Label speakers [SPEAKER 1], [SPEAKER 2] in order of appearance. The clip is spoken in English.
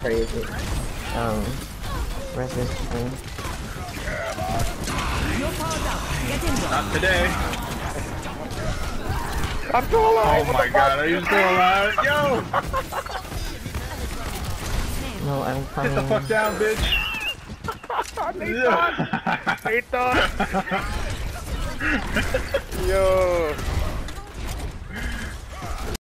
[SPEAKER 1] crazy. Resistance.
[SPEAKER 2] Not today.
[SPEAKER 3] I'm still alive!
[SPEAKER 2] Oh my god, are you still alive? Yo!
[SPEAKER 1] No, I'm coming.
[SPEAKER 2] Get the fuck down, bitch!
[SPEAKER 3] Nathan! Nathan! Yo!